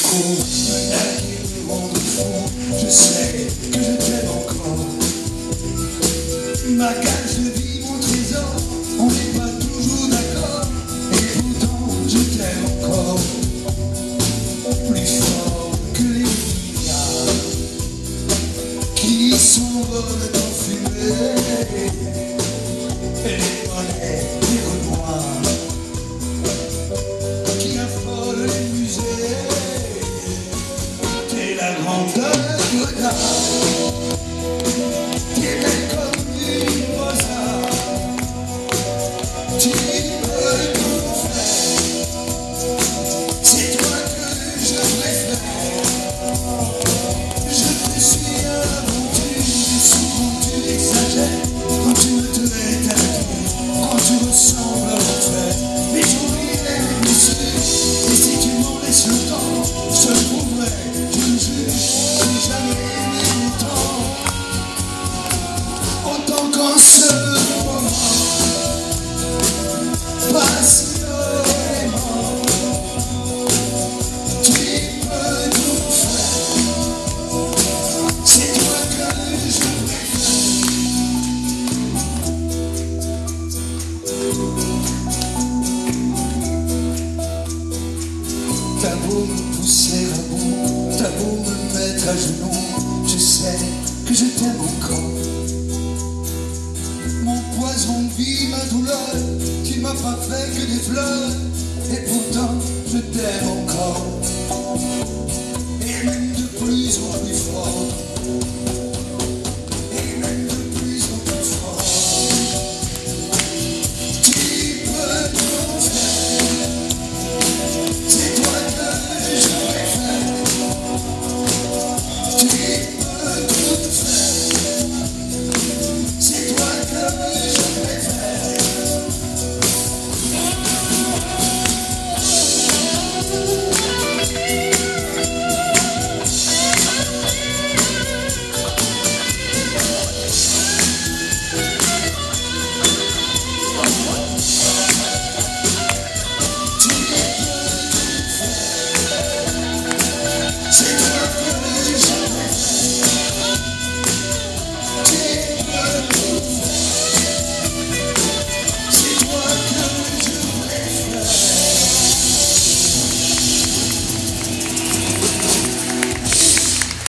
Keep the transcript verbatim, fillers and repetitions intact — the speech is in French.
coup, un qui me rend fou. Je sais que je t'aime encore. Ma cage de vie, mon trésor, on n'est pas toujours d'accord. Et pourtant je t'aime encore. Plus fort que les milliards qui s'envolent en fumée. Et les monnaies, les renoirs qui affolent les musées. T'es la grandeur du regard. T'es belle comme une rosa. Tu peux tout faire. C'est toi que je préfère. Je te suis à l'aventure. Et souvent tu exagères quand tu me traites à la tour, quand tu ressembles à l'enfer. Mais j'oublierai mes yeux. Et si tu m'en laisses le temps, je le prouverai, je le juge. J'ai jamais aimé autant, autant qu'en ce moment. Passionnément, tu peux tout faire. C'est toi que je préfère. T'as beau me pousser à bout, t'as beau me mettre à genoux, je sais que je t'aime encore. Mon poison vit ma douleur, tu m'as pas fait que des fleurs, et pourtant je t'aime encore.